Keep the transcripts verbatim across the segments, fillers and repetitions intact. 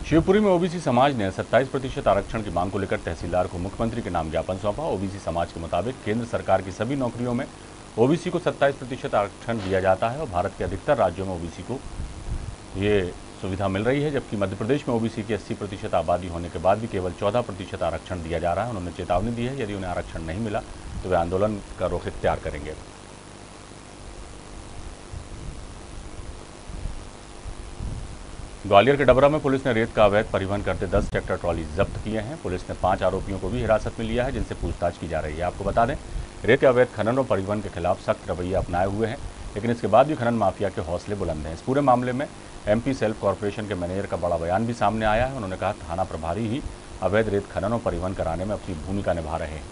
शिवपुरी में ओबीसी समाज ने सत्ताईस प्रतिशत आरक्षण की मांग को लेकर तहसीलदार को मुख्यमंत्री के नाम ज्ञापन सौंपा। ओबीसी समाज के मुताबिक केंद्र सरकार की सभी नौकरियों में ओबीसी को सत्ताईस प्रतिशत आरक्षण दिया जाता है और भारत के अधिकतर राज्यों में ओबीसी को ये सुविधा मिल रही है, जबकि मध्य प्रदेश में ओबीसी की अस्सी प्रतिशत आबादी होने के बाद भी केवल चौदह प्रतिशत आरक्षण दिया जा रहा है। उन्होंने चेतावनी दी है, यदि उन्हें आरक्षण नहीं मिला तो वे आंदोलन का रुख इख्तियार करेंगे। ग्वालियर के डबरा में पुलिस ने रेत का अवैध परिवहन करते दस ट्रैक्टर ट्रॉली जब्त किए हैं। पुलिस ने पांच आरोपियों को भी हिरासत में लिया है, जिनसे पूछताछ की जा रही है। आपको बता दें, रेत के अवैध खनन और परिवहन के खिलाफ सख्त रवैया अपनाए हुए हैं, लेकिन इसके बाद भी खनन माफिया के हौसले बुलंद हैं। इस पूरे मामले में एमपी सेल्फ कॉरपोरेशन के मैनेजर का बड़ा बयान भी सामने आया है। उन्होंने कहा, थाना प्रभारी ही अवैध रेत खनन और परिवहन कराने में अपनी भूमिका निभा रहे हैं।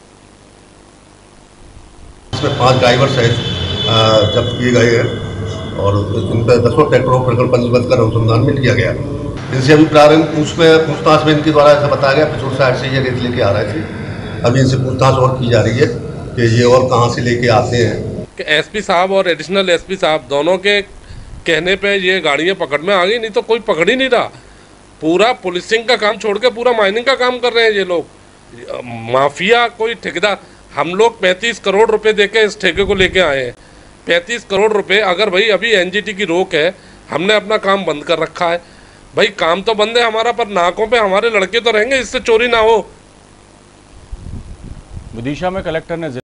इसमें पांच ड्राइवर सहित जब्त किए गए हैं और इन पर दसों ट्रैक्टरों पर पंजीबद्ध कर अनुसंधान में लिया गया। इनसे अभी प्रारंभ उसमें पूछताछ में इनके द्वारा ऐसा बताया गया पिछोर साइड से ये रेत लेके आ रहे थे। अभी इनसे पूछताछ और की जा रही है कि ये और कहाँ से लेके आते हैं। कि एसपी साहब और एडिशनल एसपी साहब दोनों के कहने पे ये गाड़ियाँ पकड़ में आ गई, नहीं तो कोई पकड़ ही नहीं रहा। पूरा पुलिसिंग का काम छोड़ के पूरा माइनिंग का काम कर रहे हैं ये लोग। माफिया कोई ठेकेदार, हम लोग पैंतीस करोड़ रुपए देके इस ठेके को लेके आए हैं। पैंतीस करोड़ रुपए, अगर भाई अभी एनजीटी की रोक है, हमने अपना काम बंद कर रखा है। भाई काम तो बंद है हमारा, पर नाकों पे हमारे लड़के तो रहेंगे, इससे चोरी ना हो। विदिशा में कलेक्टर ने